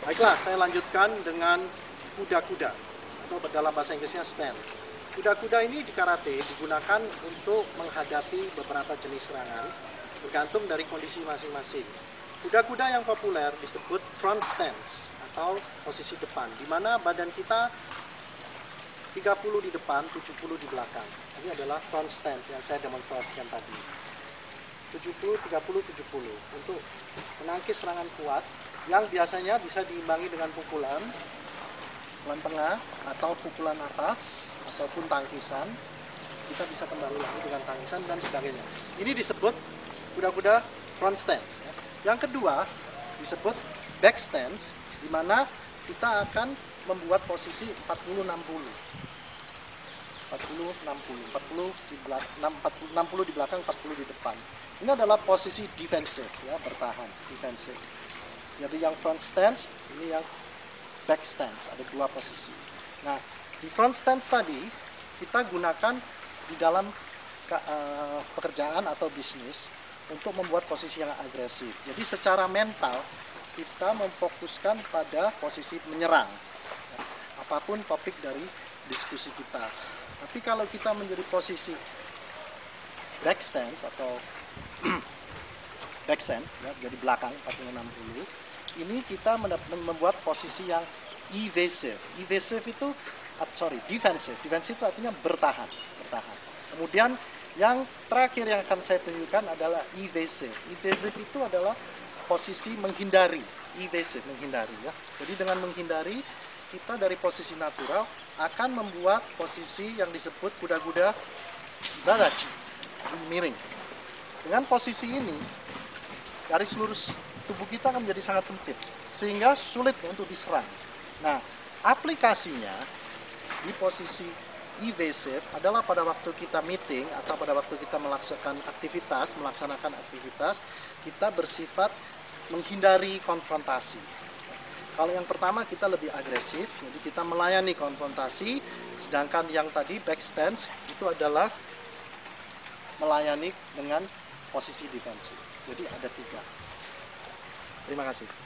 Baiklah, saya lanjutkan dengan kuda-kuda atau dalam bahasa Inggrisnya stance. Kuda-kuda ini di karate digunakan untuk menghadapi beberapa jenis serangan bergantung dari kondisi masing-masing. Kuda-kuda yang populer disebut front stance atau posisi depan, di mana badan kita 30 di depan, 70 di belakang. Ini adalah front stance yang saya demonstrasikan tadi. 70, 30, 70 untuk menangkis serangan kuat yang biasanya bisa diimbangi dengan pukulan tengah atau pukulan atas ataupun tangkisan. Kita bisa kembali lagi dengan tangkisan dan sebagainya. Ini disebut kuda-kuda front stance. Yang kedua disebut back stance, di mana kita akan membuat posisi 40-60. 40-60 di belakang, 60 di belakang, 40 di depan. Ini adalah posisi defensif, ya, bertahan, defensif. Jadi yang front stance, ini yang back stance, ada dua posisi. Nah, di front stance tadi kita gunakan di dalam pekerjaan atau bisnis untuk membuat posisi yang agresif. Jadi secara mental kita memfokuskan pada posisi menyerang, apapun topik dari diskusi kita. Tapi kalau kita menjadi posisi back stance atau back stance, ya, jadi belakang 40-60, ini kita membuat posisi yang evasive. Evasive itu, defensive. Defensive itu artinya bertahan. Kemudian yang terakhir yang akan saya tunjukkan adalah evasive. Evasive itu adalah posisi menghindari. Evasive, menghindari, ya. Jadi dengan menghindari, kita dari posisi natural akan membuat posisi yang disebut kuda-kuda barachi, miring. Dengan posisi ini, garis lurus tubuh kita akan menjadi sangat sempit, sehingga sulit untuk diserang. Nah, aplikasinya di posisi evasive adalah pada waktu kita meeting atau pada waktu kita melaksanakan aktivitas, kita bersifat menghindari konfrontasi. Kalau yang pertama kita lebih agresif, jadi kita melayani konfrontasi, sedangkan yang tadi back stance itu adalah melayani dengan posisi defensif. Jadi ada tiga. Terima kasih.